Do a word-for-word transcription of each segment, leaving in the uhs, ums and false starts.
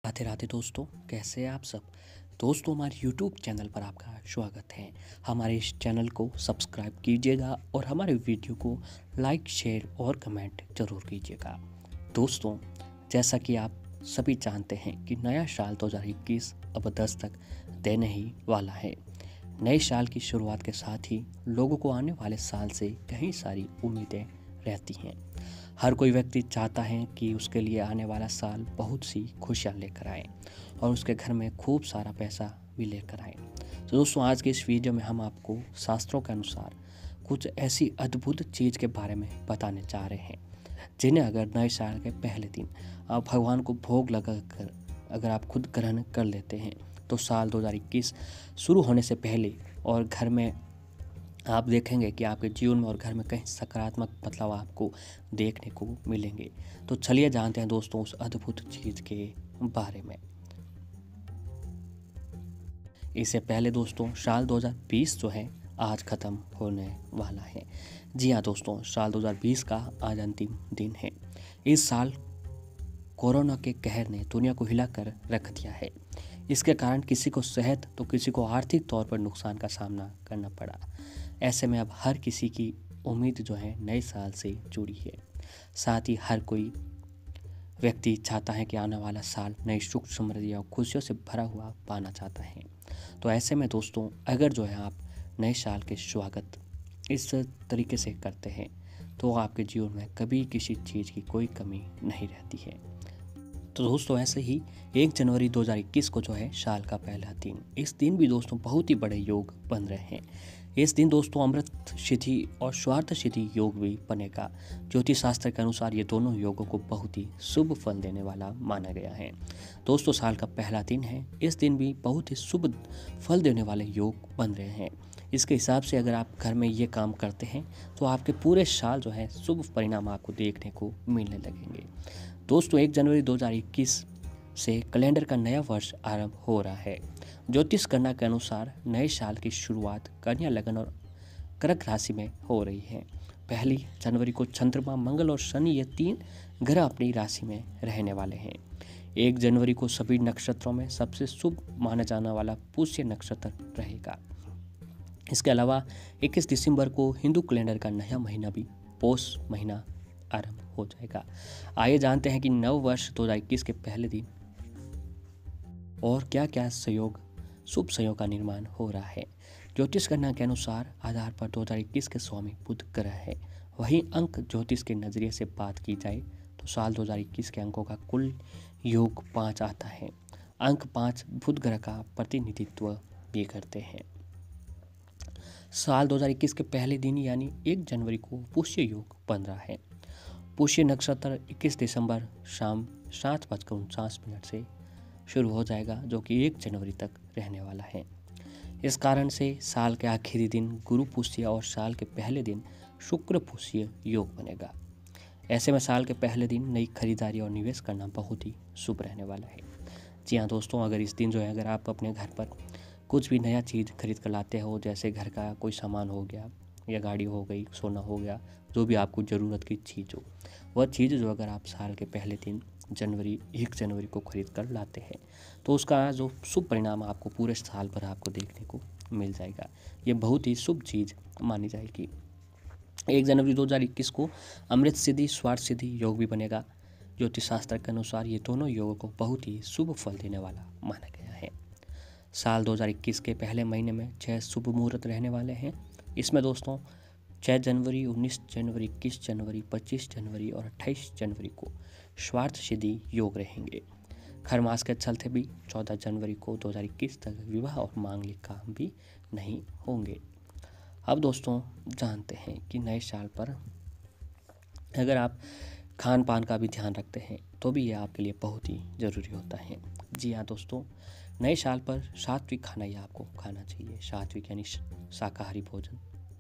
राधे राधे दोस्तों, कैसे हैं आप सब। दोस्तों, हमारे यूट्यूब चैनल पर आपका स्वागत है। हमारे इस चैनल को सब्सक्राइब कीजिएगा और हमारे वीडियो को लाइक शेयर और कमेंट ज़रूर कीजिएगा। दोस्तों, जैसा कि आप सभी जानते हैं कि नया साल दो हज़ार इक्कीस अब दस्तक देने ही वाला है। नए साल की शुरुआत के साथ ही लोगों को आने वाले साल से कई सारी उम्मीदें रहती हैं। हर कोई व्यक्ति चाहता है कि उसके लिए आने वाला साल बहुत सी खुशियाँ लेकर आए और उसके घर में खूब सारा पैसा भी लेकर आए। तो दोस्तों, आज के इस वीडियो में हम आपको शास्त्रों के अनुसार कुछ ऐसी अद्भुत चीज़ के बारे में बताने जा रहे हैं, जिन्हें अगर नए साल के पहले दिन आप भगवान को भोग लगा कर अगर आप खुद ग्रहण कर लेते हैं तो साल दो हज़ार इक्कीस शुरू होने से पहले और घर में आप देखेंगे कि आपके जीवन में और घर में कई सकारात्मक बदलाव आपको देखने को मिलेंगे। तो चलिए जानते हैं दोस्तों उस अद्भुत चीज़ के बारे में। इससे पहले दोस्तों, साल दो हज़ार बीस जो है आज ख़त्म होने वाला है। जी हाँ दोस्तों, साल दो हज़ार बीस का आज अंतिम दिन है। इस साल कोरोना के कहर ने दुनिया को हिलाकर रख दिया है। इसके कारण किसी को सेहत तो किसी को आर्थिक तौर पर नुकसान का सामना करना पड़ा। ऐसे में अब हर किसी की उम्मीद जो है नए साल से जुड़ी है। साथ ही हर कोई व्यक्ति चाहता है कि आने वाला साल नई सुख समृद्धि और खुशियों से भरा हुआ पाना चाहता है। तो ऐसे में दोस्तों, अगर जो है आप नए साल के स्वागत इस तरीके से करते हैं तो आपके जीवन में कभी किसी चीज़ की कोई कमी नहीं रहती है। तो दोस्तों, ऐसे ही एक जनवरी दो हज़ार इक्कीस को जो है साल का पहला दिन, इस दिन भी दोस्तों बहुत ही बड़े योग बन रहे हैं। इस दिन दोस्तों अमृत सिद्धि और स्वार्थ सिद्धि योग भी बनेगा। ज्योतिष शास्त्र के अनुसार ये दोनों योगों को बहुत ही शुभ फल देने वाला माना गया है। दोस्तों, साल का पहला दिन है, इस दिन भी बहुत ही शुभ फल देने वाले योग बन रहे हैं। इसके हिसाब से अगर आप घर में ये काम करते हैं तो आपके पूरे साल जो है शुभ परिणाम आपको देखने को मिलने लगेंगे। दोस्तों, एक जनवरी दो हज़ार इक्कीस से कैलेंडर का नया वर्ष आरंभ हो रहा है। ज्योतिष गणना के अनुसार नए साल की शुरुआत कन्या लगन और कर्क राशि में हो रही है। पहली जनवरी को चंद्रमा, मंगल और शनि ये तीन ग्रह अपनी राशि में रहने वाले हैं। एक जनवरी को सभी नक्षत्रों में सबसे शुभ माना जाने वाला पुष्य नक्षत्र रहेगा। इसके अलावा इक्कीस दिसंबर को हिंदू कैलेंडर का नया महीना भी पौष महीना आरंभ हो जाएगा। आइए जानते हैं कि नव वर्ष दो हज़ार इक्कीस के पहले दिन और क्या क्या सहयोग शुभ संयोग का निर्माण हो रहा है। ज्योतिष गणना के अनुसार आधार पर दो हज़ार इक्कीस के स्वामी बुध ग्रह है। वहीं अंक ज्योतिष के नज़रिए से बात की जाए तो साल दो हज़ार इक्कीस के अंकों का कुल योग पाँच आता है। अंक पाँच बुध ग्रह का प्रतिनिधित्व भी करते हैं। साल दो हज़ार इक्कीस के पहले दिन यानी एक जनवरी को पुष्य योग बन रहा है। पुष्य नक्षत्र इक्कीस दिसंबर शाम सात बजकर उनचास मिनट से शुरू हो जाएगा, जो कि एक जनवरी तक रहने वाला है। इस कारण से साल के आखिरी दिन गुरु पुष्य और साल के पहले दिन शुक्र पुष्य योग बनेगा। ऐसे में साल के पहले दिन नई खरीदारी और निवेश करना बहुत ही शुभ रहने वाला है। जी हाँ दोस्तों, अगर इस दिन जो है अगर आप अपने घर पर कुछ भी नया चीज़ खरीद कर लाते हो, जैसे घर का कोई सामान हो गया या गाड़ी हो गई, सोना हो गया, जो भी आपको ज़रूरत की चीज़ हो, वह चीज़ जो अगर आप साल के पहले दिन जनवरी एक जनवरी को खरीद कर लाते हैं तो उसका जो शुभ परिणाम आपको पूरे साल भर आपको देखने को मिल जाएगा। ये बहुत ही शुभ चीज़ मानी जाएगी। एक जनवरी दो हज़ार इक्कीस को अमृत सिद्धि स्वार्थ सिद्धि योग भी बनेगा। ज्योतिष शास्त्र के अनुसार ये दोनों योगों को बहुत ही शुभ फल देने वाला माना गया है। साल दो हज़ार इक्कीस के पहले महीने में छः शुभ मुहूर्त रहने वाले हैं। इसमें दोस्तों छः जनवरी, उन्नीस जनवरी, इक्कीस जनवरी, पच्चीस जनवरी और अट्ठाईस जनवरी को स्वार्थ सिद्धि योग रहेंगे। खर मास के चलते भी चौदह जनवरी को दो हज़ार इक्कीस तक विवाह और मांगलिक काम भी नहीं होंगे। अब दोस्तों जानते हैं कि नए साल पर अगर आप खान पान का भी ध्यान रखते हैं तो भी ये आपके लिए बहुत ही ज़रूरी होता है। जी हाँ दोस्तों, नए साल पर सात्विक खाना ही आपको खाना चाहिए। सात्विक यानी शाकाहारी भोजन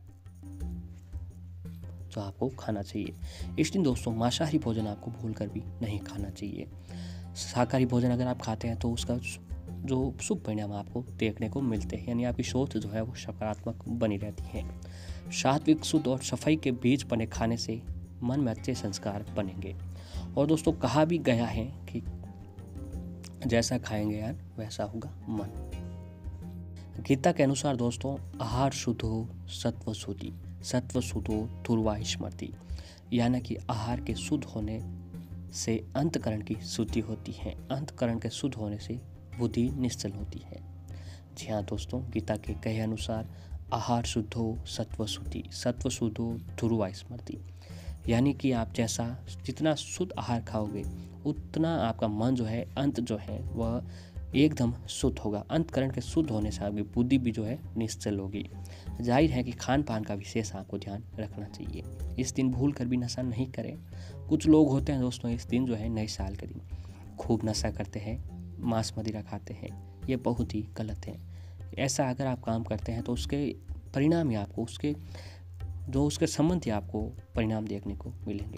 जो आपको खाना चाहिए। इस दिन दोस्तों मांसाहारी भोजन आपको भूलकर भी नहीं खाना चाहिए। शाकाहारी भोजन अगर आप खाते हैं तो उसका जो शुभ परिणाम आपको देखने को मिलते हैं, यानी आपकी सोच जो है वो सकारात्मक बनी रहती है। सात्विक, शुद्ध और सफाई के बीज बने खाने से मन में अच्छे संस्कार बनेंगे। और दोस्तों कहा भी गया है कि जैसा खाएंगे यार वैसा होगा मन। गीता के अनुसार दोस्तों, आहार शुद्धो सत्व शुद्धि, सत्व शुद्धो ध्रुवा स्मृति, यानी कि आहार के शुद्ध होने से अंतकरण की शुद्धि होती है, अंतकरण के शुद्ध होने से बुद्धि निश्चल होती है। जी हाँ दोस्तों, गीता के कहे अनुसार आहार शुद्धो सत्व शुद्धि, सत्व शुद्धो ध्रुवा स्मृति, यानी कि आप जैसा जितना शुद्ध आहार खाओगे उतना आपका मन जो है, अंत जो है वह एकदम शुद्ध होगा। अंतकरण के शुद्ध होने से आपकी बुद्धि भी जो है निश्चल होगी। जाहिर है कि खान पान का विशेष आपको ध्यान रखना चाहिए। इस दिन भूल कर भी नशा नहीं करें। कुछ लोग होते हैं दोस्तों, इस दिन जो है नए साल के दिन खूब नशा करते हैं, मांस मदिरा खाते हैं। ये बहुत ही गलत है। ऐसा अगर आप काम करते हैं तो उसके परिणाम ही आपको उसके जो उसके संबंध ही आपको परिणाम देखने को मिलेंगे।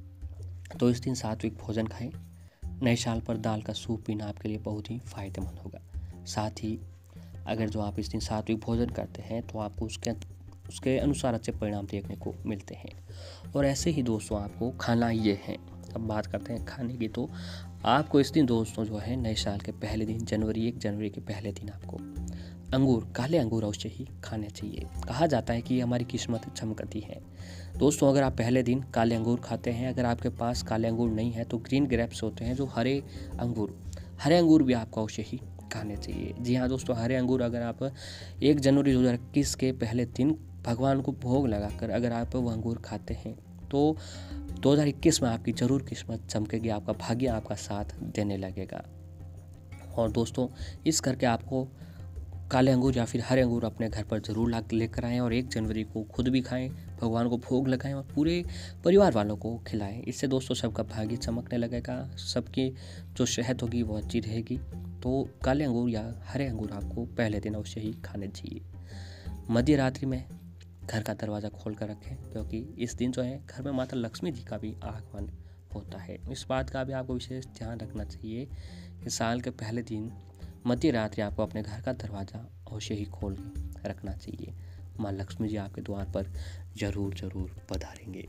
तो इस दिन सात्विक भोजन खाएं। नए साल पर दाल का सूप पीना आपके लिए बहुत ही फायदेमंद होगा। साथ ही अगर जो आप इस दिन सात्विक भोजन करते हैं तो आपको उसके उसके अनुसार अच्छे परिणाम देखने को मिलते हैं। और ऐसे ही दोस्तों आपको खाना ये है। अब बात करते हैं खाने की, तो आपको इस दिन दोस्तों जो है नए साल के पहले दिन जनवरी एक जनवरी के पहले दिन आपको अंगूर, काले अंगूर अवश्य ही खाने चाहिए। कहा जाता है कि ये हमारी किस्मत चमकती है। दोस्तों अगर आप पहले दिन काले अंगूर खाते हैं, अगर आपके पास काले अंगूर नहीं है तो ग्रीन ग्रेप्स होते हैं जो हरे अंगूर, हरे अंगूर भी आपको अवश्य ही खाने चाहिए। जी हाँ दोस्तों, हरे अंगूर अगर आप एक जनवरी दो हज़ार इक्कीस के पहले दिन भगवान को भोग लगाकर अगर आप वो अंगूर खाते हैं तो दो हज़ार इक्कीस में आपकी ज़रूर किस्मत चमकेगी, आपका भाग्य आपका साथ देने लगेगा। और दोस्तों इस करके आपको काले अंगूर या फिर हरे अंगूर अपने घर पर ज़रूर ला लेकर आएँ और एक जनवरी को खुद भी खाएं, भगवान को भोग लगाएं और पूरे परिवार वालों को खिलाएं। इससे दोस्तों सबका भाग्य चमकने लगेगा, सबकी जो सेहत होगी वो अच्छी रहेगी। तो काले अंगूर या हरे अंगूर आपको पहले दिन अवश्य ही खाने चाहिए। मध्य रात्रि में घर का दरवाज़ा खोल कर रखें, क्योंकि इस दिन जो है घर में माता लक्ष्मी जी का भी आगमन होता है। इस बात का भी आपको विशेष ध्यान रखना चाहिए कि साल के पहले दिन मध्य रात्रि आपको अपने घर का दरवाज़ा अवश्य ही खोल के रखना चाहिए। माँ लक्ष्मी जी आपके द्वार पर ज़रूर ज़रूर पधारेंगे।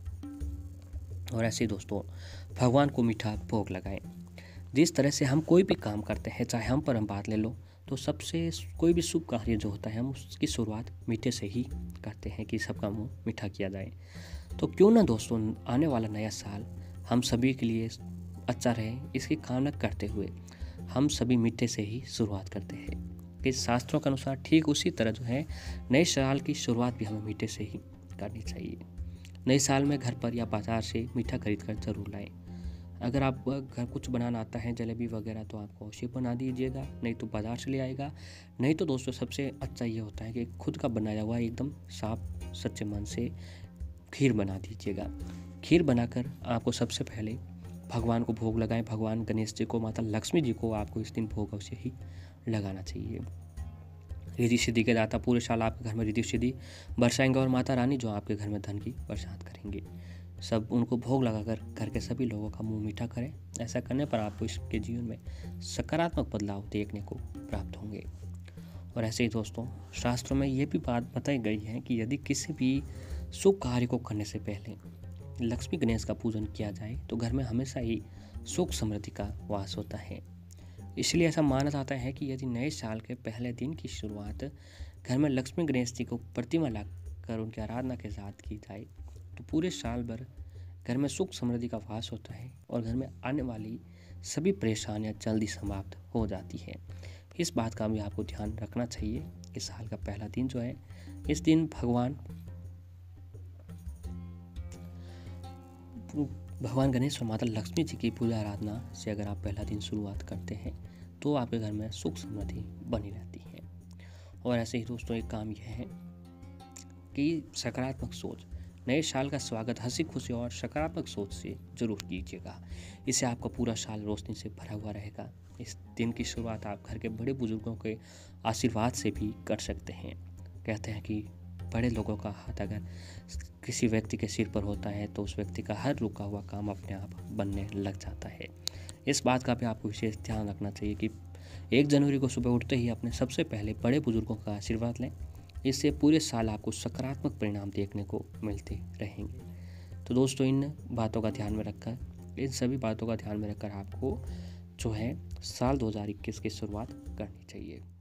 और ऐसे ही दोस्तों भगवान को मीठा भोग लगाएं। जिस तरह से हम कोई भी काम करते हैं, चाहे हम पर हम बात ले लो, तो सबसे कोई भी शुभ कार्य जो होता है हम उसकी शुरुआत मीठे से ही करते हैं कि सबका मुंह मीठा किया जाए। तो क्यों ना दोस्तों आने वाला नया साल हम सभी के लिए अच्छा रहे, इसकी कामना करते हुए हम सभी मीठे से ही शुरुआत करते हैं। कि शास्त्रों के अनुसार ठीक उसी तरह जो है नए साल की शुरुआत भी हमें मीठे से ही करनी चाहिए। नए साल में घर पर या बाजार से मीठा खरीद कर जरूर लाएं। अगर आप घर कुछ बनाना आता है, जलेबी वगैरह, तो आपको अवश्य बना दीजिएगा, नहीं तो बाजार से ले आएगा। नहीं तो दोस्तों सबसे अच्छा ये होता है कि खुद का बनाया हुआ एकदम साफ सच्चे मन से खीर बना दीजिएगा। खीर बनाकर आपको सबसे पहले भगवान को भोग लगाएं। भगवान गणेश जी को, माता लक्ष्मी जी को आपको इस दिन भोग अवश्य ही लगाना चाहिए। रिद्धि सिद्धि के दाता पूरे साल आपके घर में रिद्धि सिद्धि बरसाएंगे और माता रानी जो आपके घर में धन की बरसात करेंगे। सब उनको भोग लगाकर घर के सभी लोगों का मुंह मीठा करें। ऐसा करने पर आपको इसके जीवन में सकारात्मक बदलाव देखने को प्राप्त होंगे। और ऐसे ही दोस्तों शास्त्रों में ये भी बात बताई गई है कि यदि किसी भी शुभ कार्य को करने से पहले लक्ष्मी गणेश का पूजन किया जाए तो घर में हमेशा ही सुख समृद्धि का वास होता है। इसलिए ऐसा माना जाता है कि यदि नए साल के पहले दिन की शुरुआत घर में लक्ष्मी गणेश जी को प्रतिमा लाकर उनकी आराधना के साथ की जाए तो पूरे साल भर घर में सुख समृद्धि का वास होता है और घर में आने वाली सभी परेशानियां जल्दी समाप्त हो जाती है। इस बात का भी आपको ध्यान रखना चाहिए कि साल का पहला दिन जो है, इस दिन भगवान भगवान गणेश और माता लक्ष्मी जी की पूजा आराधना से अगर आप पहला दिन शुरुआत करते हैं तो आपके घर में सुख समृद्धि बनी रहती है। और ऐसे ही दोस्तों एक काम यह है कि सकारात्मक सोच, नए साल का स्वागत हंसी खुशी और सकारात्मक सोच से जरूर कीजिएगा। इससे आपका पूरा साल रोशनी से भरा हुआ रहेगा। इस दिन की शुरुआत आप घर के बड़े बुजुर्गों के आशीर्वाद से भी कर सकते हैं। कहते हैं कि बड़े लोगों का हाथ अगर किसी व्यक्ति के सिर पर होता है तो उस व्यक्ति का हर रुका हुआ काम अपने आप बनने लग जाता है। इस बात का भी आपको विशेष ध्यान रखना चाहिए कि एक जनवरी को सुबह उठते ही अपने सबसे पहले बड़े बुजुर्गों का आशीर्वाद लें। इससे पूरे साल आपको सकारात्मक परिणाम देखने को मिलते रहेंगे। तो दोस्तों इन बातों का ध्यान में रखकर इन सभी बातों का ध्यान में रखकर आपको जो है साल दो हज़ार इक्कीस की शुरुआत करनी चाहिए।